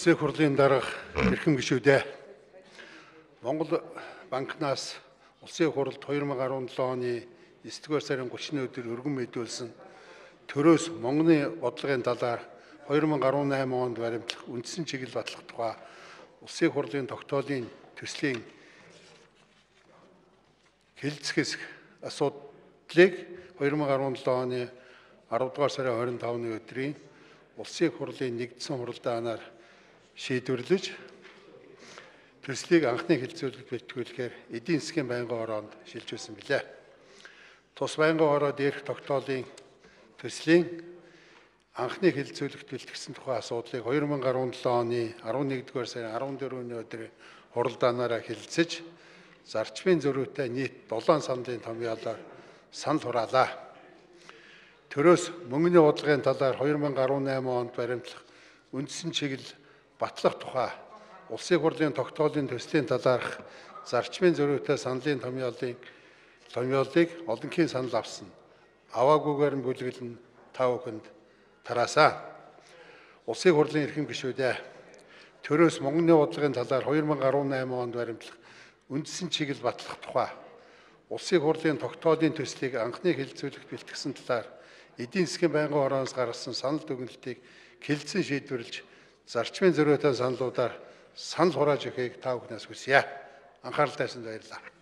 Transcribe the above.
Улсын хурлын дарга эрхэм гишүүдээ Монгол банкнаас Улсын хуралд 2017 оны 9-р сарын 30-ны өдөр өргөн мэдүүлсэн төрөөс Монголын бодлогын талаар 2018 онд баримтлах үндсэн чиглэл батлах тухай Улсын хурлын тогтоолын төслийн хэлэлцэхээс асуудлыг 2017 оны 10-р сарын 25-ны өдрийн Улсын хурлын нэгдсэн хуралдаанаар шийдвэрлэж төслийг анхны хэлэлцүүлэгт бэлтгүүлэхээр эдийн засгийн байнгын хороонд шилжүүлсэн билээ. Тус байнгын хороо дээрх тогтоолын төслийн анхны хэлэлцүүлэгт бэлтгэсэн тухай асуудлыг 2017 оны 11-р сарын 14-ний өдрийн хуралдаанаараа хэлэлцэж зарчмын зөрүүтэй нийт 7 саналын томьёолоор санал хураалаа. Төрөөс мөнгөний бодлогын талаар 2018 онд баримтлах үндсэн чиглэл батлах тухай Улсын хурлын тогтоолын төслийн талаарх зарчмын зөрүүтэй саналын томьёолыг олонхын санал авсан. Аваагүйгээр нь бүлэглэн 5 хүнд тараасан. Улсын хурлын эрхэм гишүүдээ төрөөс мөнгөний бодлогын талаар 2018 онд баримтлах үндсэн чиглэл батлах тухай Улсын хурлын тогтоолын төслийг анхны хэлэлцүүлэгт бэлтгэсэн талаар эдийн засгийн байнгын хорооноос гаргасан санал дүгнэлтийг хэлэлцэн шийдвэрлэж зарчмын зөрүүтэй саналуудаар санал хурааж өгөхийг та бүхнээс хүсье. Анхаарал тайлсанд баярлалаа.